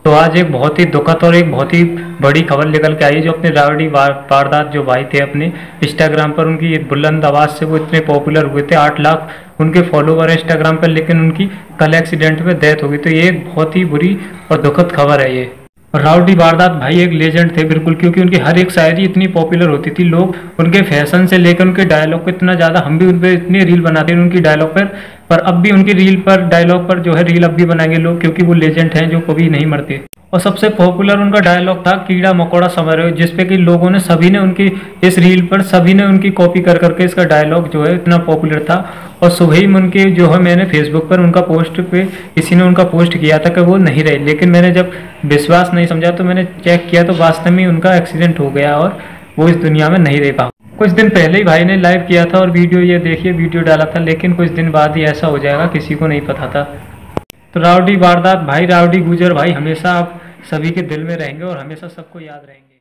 तो आज एक बहुत ही दुखद और एक बहुत ही बड़ी खबर निकल के आई है। जो अपने रावड़ी वारदात जो भाई थे अपने इंस्टाग्राम पर, उनकी बुलंद आवाज़ से वो इतने पॉपुलर हुए थे, 8 लाख उनके फॉलोवर है इंस्टाग्राम पर, लेकिन उनकी कल एक्सीडेंट में डेथ हो गई। तो ये एक बहुत ही बुरी और दुखद खबर है ये। राउडी वारदात भाई एक लेजेंड थे बिल्कुल, क्योंकि उनकी हर एक शायरी इतनी पॉपुलर होती थी, लोग उनके फैशन से लेकर उनके डायलॉग को इतना ज़्यादा, हम भी उन पर इतनी रील बनाते हैं उनकी डायलॉग पर अब भी उनकी रील पर डायलॉग पर जो है रील अब भी बनाएंगे लोग, क्योंकि वो लेजेंड हैं जो कभी नहीं मरते। और सबसे पॉपुलर उनका डायलॉग था कीड़ा मकोड़ा समझ रहे हो, जिसपे कि लोगों ने सभी ने उनकी इस रील पर सभी ने उनकी कॉपी कर करके इसका डायलॉग जो है इतना पॉपुलर था। और सुबह ही उनके जो है मैंने फेसबुक पर उनका पोस्ट पे किसी ने उनका पोस्ट किया था कि वो नहीं रहे, लेकिन मैंने जब विश्वास नहीं समझा तो मैंने चेक किया तो वास्तव में उनका एक्सीडेंट हो गया और वो इस दुनिया में नहीं रह पाए। कुछ दिन पहले ही भाई ने लाइव किया था और वीडियो ये देखिए वीडियो डाला था, लेकिन कुछ दिन बाद ही ऐसा हो जाएगा किसी को नहीं पता था। तो राउडी वारदात भाई, राउडी गुजर भाई हमेशा आप सभी के दिल में रहेंगे और हमेशा सबको याद रहेंगे।